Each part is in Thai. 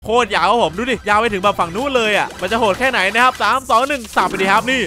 โคตรยาวครับผมดูดิยาวไปถึงแบบฝั่งนู้นเลยอ่ะมันจะโหดแค่ไหนนะครับ3 2 1สับไปดิครับนี่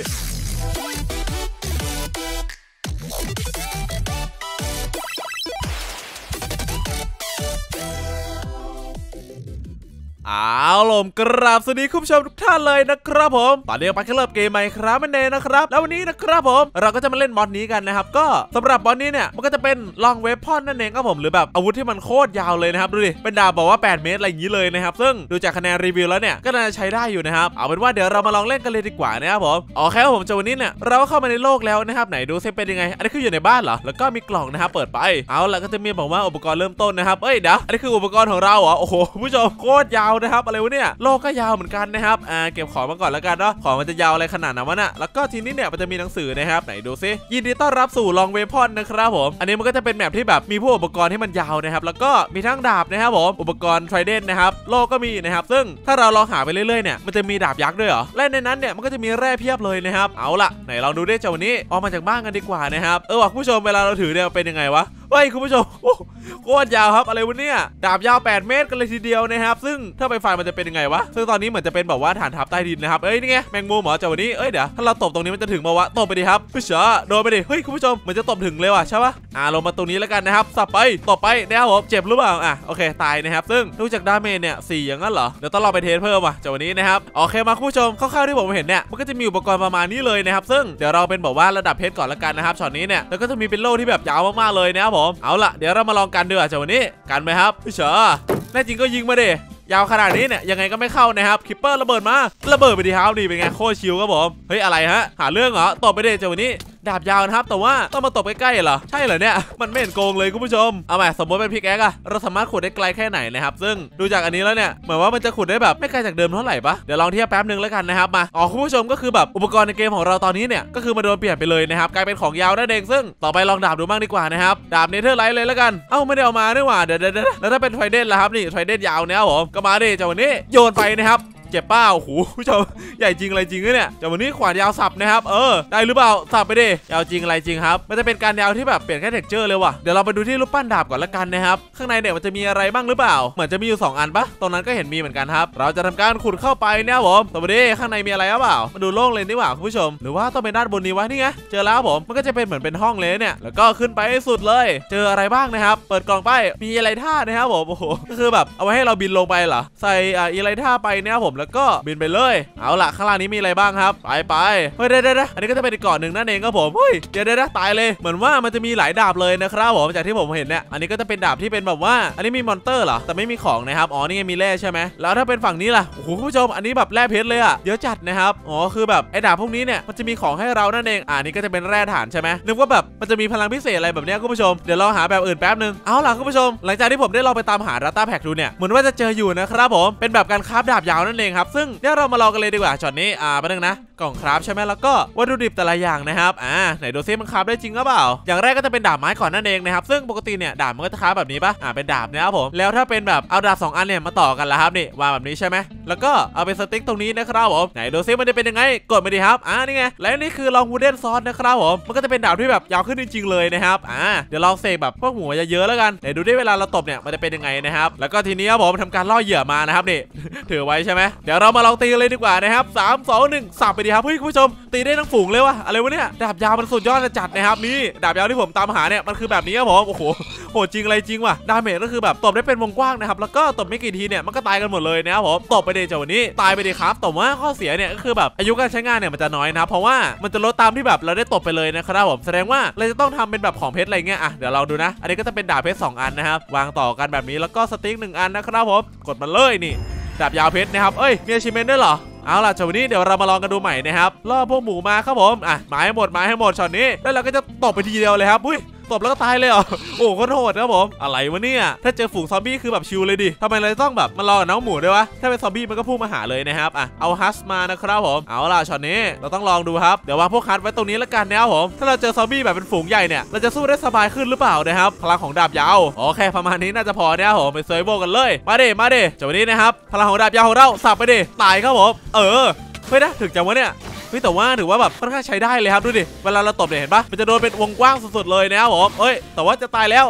เอาล่ะกราบสวัสดีคุณผู้ชมทุกท่านเลยนะครับผมตอนนี้ไปเริ่มเกมใหม่ครับนั่นเองนะครับแล้ววันนี้นะครับผมเราก็จะมาเล่นมอดนี้กันนะครับก็สำหรับมอดนี้เนี่ยมันก็จะเป็นลองเวพอนนั่นเองครับผมหรือแบบอาวุธที่มันโคตรยาวเลยนะครับดูดิเป็นดาบบอกว่า8 เมตรอะไรอย่างนี้เลยนะครับซึ่งดูจากคะแนนรีวิวแล้วเนี่ยก็น่าจะใช้ได้อยู่นะครับเอาเป็นว่าเดี๋ยวเรามาลองเล่นกันเลยดีกว่านะครับผมโอเคครับผมวันนี้เนี่ยเราก็เข้ามาในโลกแล้วนะครับไหนดูซิเป็นยังไงอันนี้คืออยู่ในบ้านเหรอแล้วก็มีกล่องนะครับเปิดไปเอาล่ะก็จะมีบอกว่าอุปกรณ์เริ่มต้นนะครับเอ้ยเดี๋ยวอันนี้คืออุปกรณ์ของเราเหรอโอ้โหผู้ชมโคตรยาวนะครับอะไรวะเนี่ยโลกก็ยาวเหมือนกันนะครับเก็บของมาก่อนแล้วกันเนาะของมันจะยาวอะไรขนาดนั้นวะน่ะแล้วก็ทีนี้เนี่ยมันจะมีหนังสือนะครับไหนดูซิยินดีต้อนรับสู่ลองเวพอนนะครับผมอันนี้มันก็จะเป็นแมปที่แบบมีพวกอุปกรณ์ที่มันยาวนะครับแล้วก็มีทั้งดาบนะครับผมอุปกรณ์ไทรเดนนะครับโลก็มีนะครับซึ่งถ้าเราลองหาไปเรื่อยๆเนี่ยมันจะมีดาบยักษ์ด้วยเหรอและในนั้นเนี่ยมันก็จะมีแร่เพียบเลยนะครับเอาล่ะไหนลองดูได้จากวันนี้ออกมาจากบ้านกันดีกว่านะครับว่ะคุณผู้ชมเวลาเราถือเนี่ยเป็นยังไงวะเฮ้ยคุณผู้ชมโคตรยาวครับอะไรวะเนี่ยดาบยาว8 เมตรกันเลยทีเดียวนะครับซึ่งถ้าไปไฟมันจะเป็นยังไงวะซึ่งตอนนี้เหมือนจะเป็นแบบว่าฐานทัพใต้ดินนะครับนี่ไงแมงมุมเหรอจากวันนี้เดี๋ยวถ้าเราตบตรงนี้มันจะถึงมาวะตบไปดิครับผู้ชายโดนไปดิเฮ้ยคุณผู้ชมเหมือนจะตบถึงเลยว่ะใช่ปะลงมาตรงนี้แล้วกันนะครับสับไปตบไปนะครับผมเจ็บหรือเปล่าโอเคตายนะครับซึ่งดูจากดาเมจเนี่ย4อย่างนั้นเหรอเดี๋ยวต้องรอไปเทสเพิ่มว่ะจากวันนี้นะครับโอเคมาคุณผู้ชมคร่าวๆที่ผมเห็นเนี่ยมันก็จะมีอุปกรณ์ประมาณนี้เลยนะครับซึ่งเดี๋ยวเราเป็นแบบว่าระดับเพชรก่อนละกันนะครับช็อตนี้เนี่ยแล้วก็จะมีเป็นโล่ที่แบบยาวมากๆเลยนะครับผมเอาล่ะเดี๋ยวเรามาลองกันดูจากวันนี้กันไหมครับผู้ชายแน่จริงก็ยิงมาดิยาวขนาดนี้เนี่ยยังไงก็ไม่เข้านะครับคิปเปอร์ระเบิดมาระเบิดไปดิครับดีเป็นไงโคตรชิลครับผมเฮ้ยอะไรฮะหาเรื่องเหรอตบไปดิจากวันนี้ดาบยาวนะครับแต่ว่าต้องมาตบใกล้ๆเหรอใช่เหรอเนี่ยมันไม่เห็นโกงเลยคุณผู้ชมเอาใหม่สมมติเป็นพิกแอคเราสามารถขุดได้ไกลแค่ไหนนะครับซึ่งดูจากอันนี้แล้วเนี่ยเหมือนว่ามันจะขุดได้แบบไม่ไกลจากเดิมเท่าไหร่ปะเดี๋ยวลองเทียบแป๊บนึงแล้วกันนะครับมาคุณผู้ชมก็คือแบบอุปกรณ์ในเกมของเราตอนนี้เนี่ยก็คือมาโดนเปลี่ยนไปเลยนะครับกลายเป็นของยาวนั่นเองซึ่งต่อไปลองดาบดูบ้างดีกว่านะครับดาบเนเธอร์ไลท์เลยแล้วกันไม่ได้เอามาด้วยว่ะเดี๋ยวแล้วถ้าเป็นไทรเดนล่ะครับนี่ไทรเดนยาวเนี่ยผมก็มาดิจากวันนี้โยนไปนะครับเจ็บเป้าโอ้โหผู้ชมใหญ่จริงอะไรจริงเนี่ยจากวันนี้ขวานยาวสับนะครับได้หรือเปล่าสับไปดิยาวจริงอะไรจริงครับมันจะเป็นการยาวที่แบบเปลี่ยนแค่เท็กเจอร์เลยว่ะเดี๋ยวเราไปดูที่รูปปั้นดาบก่อนละกันนะครับข้างในเนี่ยมันจะมีอะไรบ้างหรือเปล่าเหมือนจะมีอยู่2 อันปะตรงนั้นก็เห็นมีเหมือนกันครับเราจะทำการขุดเข้าไปเนี่ยผมตัวนี้ข้างในมีอะไรหรือเปล่ามาดูโล่งเลยนี่หว่าคุณผู้ชมหรือว่าต้องเป็นด้านบนนี้วะนี่ไงเจอแล้วผมมันก็จะเป็นเหมือนเป็นห้องเลยเนี่ยแล้วก็ขึ้นไปให้สุดเลยเจออะไรบ้างนะครับเปิดกล่องไปมีอะไรท่านะครับผมโอ้โหก็คือแบบเอาไว้ให้เราบินลงไปเหรอใส่อะไรท่าไปเนี่ยผมแล้วก็บินไปเอาล่ะข้างล่างนี้มีอะไรบ้างครับไปเฮ้ยเดี๋ยวอันนี้ก็จะเป็นอีกเกาะหนึ่งนั่นเองครับผมเฮ้ยเดี๋ยวตายเลยเหมือนว่ามันจะมีหลายดาบเลยนะครับผมจากที่ผมเห็นเนี่ยอันนี้ก็จะเป็นดาบที่เป็นแบบว่าอันนี้มีมอนเตอร์เหรอแต่ไม่มีของนะครับนี่ไงมีแร่ใช่ไหมแล้วถ้าเป็นฝั่งนี้ล่ะโอ้โหคุณผู้ชมอันนี้แบบแร่เพชรเลยเยอะจัดนะครับคือแบบไอ้ดาบพวกนี้เนี่ยมันจะมีของให้เรานั่นเองนี่ก็จะเป็นแร่ฐานใช่ไหมนึกว่าแบบมันจะมีพลังพิเศษอะไรแบบนี้คุณผู้ชมเดี๋ยวเราหาแบบอื่นแป๊บนึงเอาล่ะคุณผู้ชมหลังจากที่ผมได้ลองไปตามหา Data Pack ดูเนี่ยเหมือนว่าจะเจออยู่นะครับผมเป็นแบบการคราฟดาบยาวนั่นเองครับซึ่งเดี๋ยวเรามาลองกันเลยดีกว่าช็อตนี้แป๊บนึงนะกล่องคราฟใช่ไหมแล้วก็วัตถุดิบแต่ละอย่างนะครับไหนดูซิมันคราฟได้จริงหรือเปล่าอย่างแรกก็จะเป็นดาบไม้ก่อนนั่นเองนะครับซึ่งปกติเนี่ยดาบมันก็จะคราฟแบบนี้ปะเป็นดาบนะครับผมแล้วถ้าเป็นแบบเอาดาบ2 อันเนี่ยมาต่อกันแล้วครับนี่วางแบบนี้ใช่ไหมแล้วก็เอาเป็นสติ๊กตรงนี้นะครับผมไหนดูซิมันจะเป็นยังไงกดไปดิครับนี่ไงและนี่คือลองวูเดนซอสนะครับผมมันก็จะเป็นดาบที่แบบยาวขึ้นจริงๆเลยนะครับเดี๋ยวลองเสกแบบพวกหัวเยอะๆแล้วกันไหนดูได้เวลาเราตบเนี่ยมันจะเป็นยังไงนะครับแล้วก็ทีนี้ครับผมทำการล่อเหยื่อมานะครับนี่ถือไว้ใช่ไหมเดี๋ยวเรามาลองตีเลยดีกว่านะครับ3 2 1สับไปดิครับเฮ้ยคุณผู้ชมตีได้ทั้งฝูงเลยวะอะไรวะเนี่ยดาบยาวมันสุดยอดจัดนะครับนี่ดาบยาวที่ผมตามหาเนี่ยมันคือแบบนี้ครับผมโอ้โหโหจริงอะไรจริงว่ะดาเมจก็คือแบบตบได้เป็นวงกว้างนะครับแล้วก็ตบไม่กี่ทีเนี่ยมันก็ตายกันหมดเลยนะครับผมตบไปเดจากวันนี้ตายไปดิครับแต่ว่าข้อเสียเนี่ยก็คือแบบอายุการใช้งานเนี่ยมันจะน้อยนะเพราะว่ามันจะลดตามที่แบบเราได้ตบไปเลยนะครับผมแสดงว่าเราจะต้องทำเป็นแบบของเพชรอะไรเงี้ยเดี๋ยวเราดูนะอันนี้ก็จะเป็นดาบเพชร2 อันนะครับวางต่อกันแบบนี้แล้วก็สติ๊ก1 อันนะครับผมกดมาเลยนี่ดาบยาวเพชรนะครับมีอาชีพเมนด้วยเหรอเอาล่ะช็อตนี้เดี๋ยวเรามาลองกันดูใหม่นะครับล่อพวกหมูมาครับผมมาให้หมดช็อตนี้แล้วเราก็จะตบไปทีเดียวเลยครับตบแล้วก็ตายเลยเหรอโอ้โหโทษครับผมอะไรวะเนี่ยถ้าเจอฝูงซอมบี้คือแบบชิลเลยดิทำไมเราต้องแบบมารอกับน้องหมูด้วยวะถ้าเป็นซอมบี้มันก็พุ่งมาหาเลยนะครับเอาฮัสมานะครับผมเอาล่ะช็อตนี้เราต้องลองดูครับเดี๋ยววางพวกฮัสไว้ตรงนี้แล้วกันนะครับผมถ้าเราเจอซอมบี้แบบเป็นฝูงใหญ่เนี่ยเราจะสู้ได้สบายขึ้นหรือเปล่านะครับพลังของดาบยาวโอเคประมาณนี้น่าจะพอนะครับผมไปเซอร์โบกันเลยมาดิจังหวะนี้นะครับพลังของดาบยาวของเราสับไปดิตายครับผมเฮ้ยนะถึงจังวะเนี่ยแต่ว่าถือว่าแบบค่อนข้างใช้ได้เลยครับดูดิเวลาเราตบเนี่ยเห็นปะมันจะโดนเป็นวงกว้างสุดๆเลยนะครับผมแต่ว่าจะตายแล้วเ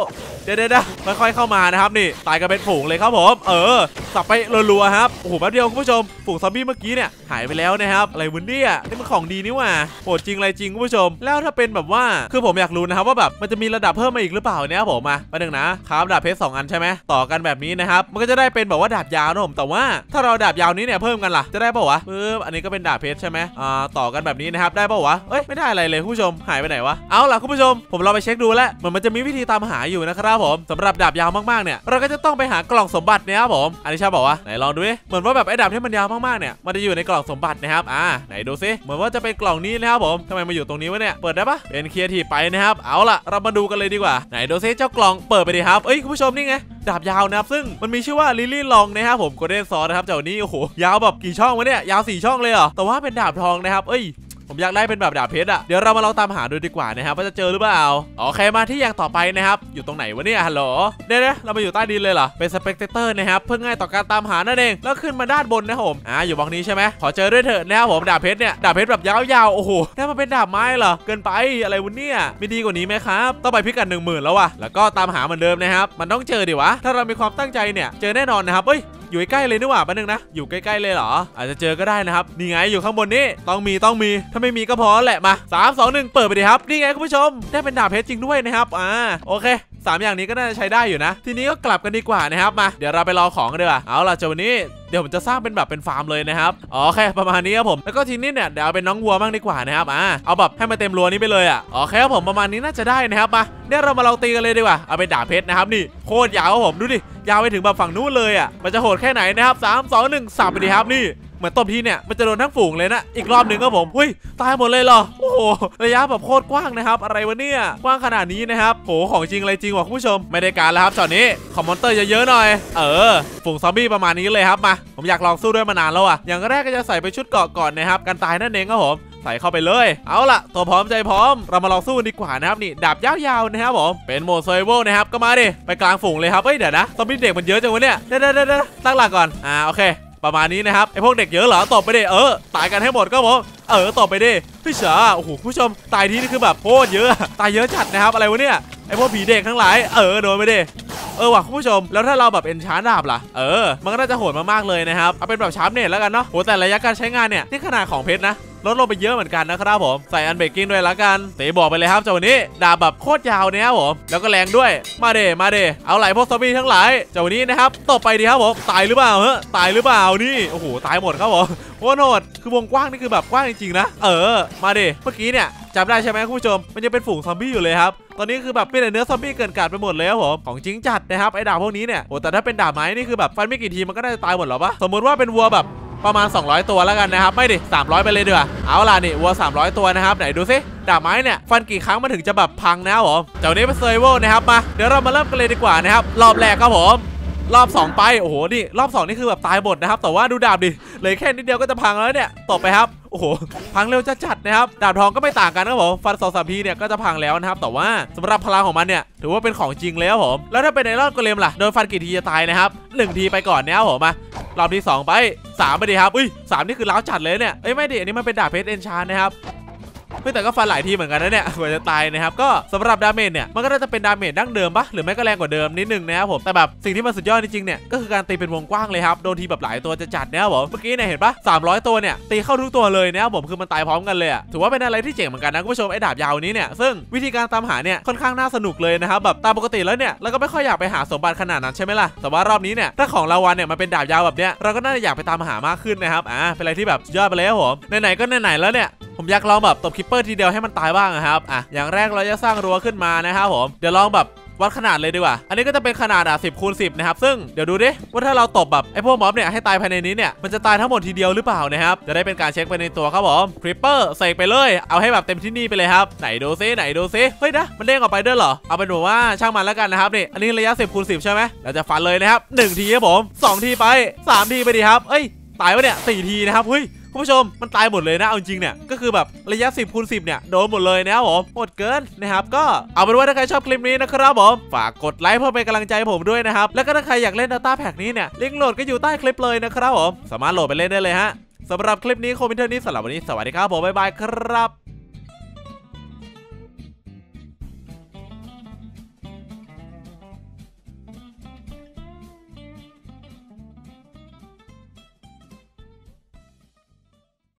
ดี๋ยวค่อยๆเข้ามานะครับนี่ตายกันเป็นฝูงเลยครับผมสับไปรัวๆครับโอ้โหแป๊บเดียวคุณผู้ชมฝูงซอมบี้เมื่อกี้เนี่ยหายไปแล้วนะครับอะไรวะเนี่ยนี่มันของดีนี่หว่าโหดจริงอะไรจริงคุณผู้ชมแล้วถ้าเป็นแบบว่าคือผมอยากรู้นะครับว่าแบบมันจะมีระดับเพิ่มมาอีกหรือเปล่าเนี่ยผมมาประเด็นนะครับดาบเพชร2 อันใช่ไหมต่อกันแบบนี้นะครับมันก็จะได้เป็นแบบว่าดาบยาวนะผมแต่ว่าถ้าเราดาบยาวนี้เนี่ยเพิ่มกันล่ะจะได้ป่าววะอันนี้ก็เป็นดาบเพชรใช่ไหมต่อกันแบบนี้นะครับได้ป่าววะไม่ได้อะไรเลยคุณผู้ชมหายไปไหนวะเอาล่ะคุณผู้ชมผมเราไปเช็คดูแล้วมันจะมีวิธีตามหาอยู่นะครับผมสำหรับดาบยาวมากๆเนี่ยเราก็จะต้องไปหากล่องสมบัตินะครับผมอันนี้ชาบอกว่าไหนลองดูดิเหมือนว่าแบบไอ้ดาบที่มันยาวมากๆเนี่ยมันจะอยู่ในกล่องสมบัตินะครับไหนดูซิเหมือนว่าจะเป็นกล่องนี้นะครับผมทำไมมาอยู่ตรงนี้วะเนี่ยเปิดได้ปะเป็นครีเอทีฟไปนะครับเอาล่ะเรามาดูกันเลยดีกว่าไหนดูซิเจ้ากล่องเปิดไปดิครับคุณผู้ชมนี่ไงดาบยาวนะครับซึ่งมันมีชื่อว่าลิลลี่ลองนะครับผมโกลเด้นซอสนะครับเจ้านี้โอ้โหยาวแบบกี่ช่องวะเนี่ยยาว4 ช่องเลยเหรอแต่ว่าเป็นดาบทองนะครับผมอยากได้เป็นแบบดาบเพชรเดี๋ยวเรามาลองตามหาดูดีกว่านะครับว่าจะเจอหรือเปล่าโอเคมาที่อย่างต่อไปนะครับอยู่ตรงไหนวะเนี่ยฮัลโหลเดี๋ยวเรามาอยู่ใต้ดินเลยเหรอเป็นสเปกเตอร์นะครับเพื่อง่ายต่อการตามหานั่นเองแล้วขึ้นมาด้านบนนะครับผมอยู่บล็อกนี้ใช่ไหมขอเจอด้วยเถอะนะครับผมดาบเพชรเนี่ยดาบเพชรแบบยาวๆโอ้โหได้มาเป็นดาบไม้เหรอเกินไปอะไรวะเนี่ยไม่ดีกว่านี้ไหมครับต้องไปพิกัด10,000แล้วแล้วก็ตามหาเหมือนเดิมนะครับมันต้องเจอดิวะถ้าเรามีความตั้งใจเนี่ยเจอแน่นอนนะครับอยู่ใกล้เลยนี่หว่าแป๊บนึงนะอยู่ใกล้ๆเลยเหรออาจจะเจอก็ได้นะครับนี่ไงอยู่ข้างบนนี้ต้องมีถ้าไม่มีก็พอแหละมา3 2 1เปิดไปดิครับนี่ไงคุณผู้ชมได้เป็นดาบเพชรจริงด้วยนะครับโอเค3 อย่างนี้ก็น่าจะใช้ได้อยู่นะทีนี้ก็กลับกันดีกว่านะครับมาเดี๋ยวเราไปรอของกันดีกว่าเอาล่ะเจ้าวันนี้เดี๋ยวผมจะสร้างเป็นแบบเป็นฟาร์มเลยนะครับโอเคประมาณนี้ครับผมแล้วก็ทีนี้เนี่ยเดี๋ยวเอาเป็นน้องวัวบ้างดีกว่านะครับเอาแบบให้มาเต็มรั้วนี้ไปเลยโอเคครับผมประมาณนี้น่าจะได้นะครับมาเดี๋ยวเรามาลองตีกันเลยดีกว่าเอาเป็นดาบเพชรนะครับนี่โคตรยาวครับผมดูดิยาวไปถึงแบบฝั่งนู้นเลยมันจะโหดแค่ไหนนะครับ3 2 1สับไปดิครับนี่เหมือนตบทีเนี่ยมันจะโดนทั้งฝูงเลยนะอีกรอบหนึ่งก็ผมตายหมดเลยเหรอโอ้โหระยะแบบโคตรกว้างนะครับอะไรวะเนี่ยกว้างขนาดนี้นะครับโหของจริงอะไรจริงวะคุณผู้ชมไม่ได้การแล้วครับช็อตนี้ขอมอนเตอร์เยอะๆหน่อยฝูงซอมบี้ประมาณนี้เลยครับมาผมอยากลองสู้ด้วยมานานแล้วอย่างแรกก็จะใส่ไปชุดเกราะก่อนนะครับกันตายนั่นเองครับผมใส่เข้าไปเลยเอาล่ะตัวพร้อมใจพร้อมเรามาลองสู้ดีกว่านะครับนี่ดาบยาวๆนะครับผมเป็นโหมดเซอร์ไววัลนะครับก็มาดิไปกลางฝูงเลยครับเดี๋ยวนะซอมบี้เด็กมันเยอะจังวะเนี่ยเดี๋ยวตั้งหลักก่อนโอเคประมาณนี้นะครับไอพวกเด็กเยอะเหรอตบไปดิตายกันให้หมดก็ผมตบไปดิพี่เฉาโอ้โหผู้ชมตายทีนี่คือแบบโคตรเยอะตายเยอะจัดนะครับอะไรวะเนี่ยไอพวกผีเด็กทั้งหลายโดนไปดิว่ะคุณผู้ชมแล้วถ้าเราแบบเอ็นชาร์ดาบล่ะมันก็น่าจะโหดมากๆเลยนะครับเอาเป็นแบบชาร์ปเน็ตแล้วกันเนาะโหแต่ระยะการใช้งานเนี่ยนี่ขนาดของเพชรนะลดลงไปเยอะเหมือนกันนะครับผมใส่อันเบรกกิ้งด้วยละกันเตะบอกไปเลยครับเจ้าวันนี้ดาบแบบโคตรยาวเนี่ยครับผมแล้วก็แรงด้วยมาเดเอาไหลพวกซอมบี้ทั้งหลายเจ้าวันนี้นะครับตบไปดีครับผมตายหรือเปล่าตายหรือเปล่านี่โอ้โหตายหมดครับผมโคตรโหดคือวงกว้างนี่คือแบบกว้างจริงๆนะมาเมื่อกี้เนี่ยจำได้ใช่ไหมคุณผู้ชมมันยังเป็นฝูงซอมบี้อยู่เลยครับตอนนี้คือแบบเป็นแต่เนื้อซอมบี้เกินกาดไปหมดเลยครับผมของจริงจัดนะครับไอ้ดาบพวกนี้เนี่ยแต่ถ้าเป็นดาบไม้นี่คือแบบฟันไม่กี่ทีมันก็ได้ตายหมดหรอปะสมมติว่าเป็นวัวแบบประมาณ200ตัวแล้วกันนะครับไม่ดิ300ไปเลยดีกว่าเอาล่ะนี่วัว300ตัวนะครับไหนดูซิดาบไม้เนี่ยฟันกี่ครั้งมันถึงจะแบบพังนะครับผมเจ้านี้เป็นเซอร์ไววัลนะครับมาเดี๋ยวเรามาเริ่มกันเลยดีกว่านะครับรอบแรกครับผมรอบ2ไปโอ้โหนี่รอบ2นี่คือแบบตายหมดนะครับแต่ว่าดูดาบดิเลยแค่นิดเดียวก็จะพังแล้วเนี่ยตบไปครับโอ้โหพังเร็วจัดนะครับดาบทองก็ไม่ต่างกันนะครับผมฟัน2-3 ทีเนี่ยก็จะพังแล้วนะครับแต่ว่าสำหรับพลังของมันเนี่ยถือว่าเป็นของจริงแล้วผมแล้วถ้าเป็นในรอบโกเลมล่ะโดนฟันกี่ทีจะตายนะครับ1 ทีไปก่อนนะครับผมมารอบที่2ไป3ไปดิครับ3นี่คือล้าวจัดเลยเนี่ยไม่ดิอันนี้มันเป็นดาบเพชรเอนชานนะครับแต่ก็ฟันหลายทีเหมือนกันนะเนี่ยกว่าจะตายนะครับก็สำหรับดาเมจเนี่ยมันก็น่าจะเป็นดาเมจดั้งเดิมปะหรือไม่ก็แรงกว่าเดิมนิดนึงนะครับผมแต่แบบสิ่งที่มันสุดยอดจริงๆเนี่ยก็คือการตีเป็นวงกว้างเลยครับโดนทีแบบหลายตัวจะจัดนะครับผมเมื่อกี้เนี่ยเห็นปะ300ตัวเนี่ยตีเข้าทุกตัวเลยนะครับผมคือมันตายพร้อมกันเลยถือว่าเป็นอะไรที่เจ๋งเหมือนกันนะคุณผู้ชมไอ้ดาบยาวนี้เนี่ยซึ่งวิธีการตามหาเนี่ยค่อนข้างน่าสนุกเลยนะครับแบบตามปกติแล้วเนี่ยเราก็ไม่ค่อยอยากไปหาสมบัติขนาดนั้นใช่ไหมล่ะแต่ว่ารอบนี้เนี่ยถ้าของรางวัลเนี่ยมันเป็นดาบยาวแบบเนี้ยเราก็น่าจะอยากไปตามหามากขึ้นนะครับเป็นอะไรที่แบบยอดไปเลยครับผมไหนๆก็ไหนๆแล้วเนี่ยผมอยากลองแบบตบคิปเปอร์ทีเดียวให้มันตายบ้างนะครับอย่างแรกเราจะสร้างรั้วขึ้นมานะครับผมเดี๋ยวลองแบบวัดขนาดเลยดีกว่าอันนี้ก็จะเป็นขนาด10 คูณ 10นะครับซึ่งเดี๋ยวดูดิว่าถ้าเราตบแบบไอ้พวกม็อบเนี่ยให้ตายภายในนี้เนี่ยมันจะตายทั้งหมดทีเดียวหรือเปล่านะครับจะได้เป็นการเช็คไปในตัวครับผมคริปเปอร์เสกไปเลยเอาให้แบบเต็มที่นี่ไปเลยครับไหนดูซิเฮ้ยนะมันเด้งออกไปด้วยเหรอเอาเป็นว่าช่างมันแล้วกันนะครับนี่อันนี้ระยะ10 คูณ 10ใช่ไหมเราจะฟันเลยนะครับ1 ทีครับผม2 ทีไป3 ทีไปดีครับตายวะเนี่ย4 ทีนะครับคุณผู้ชมมันตายหมดเลยนะเอาจริงเนี่ยก็คือแบบระยะ10 คูณ 10เนี่ยโดนหมดเลยนะครับผมโหดเกินนะครับก็เอาเป็นว่าถ้าใครชอบคลิปนี้นะครับผมฝากกดไลค์เพื่อเป็นกำลังใจผมด้วยนะครับแล้วก็ถ้าใครอยากเล่น Data Pack นี้เนี่ยลิงก์โหลดก็อยู่ใต้คลิปเลยนะครับผมสามารถโหลดไปเล่นได้เลยฮะสำหรับคลิปนี้คอมพิวเตอร์นี้สำหรับวันนี้สวัสดีครับผมบ๊ายบายครับ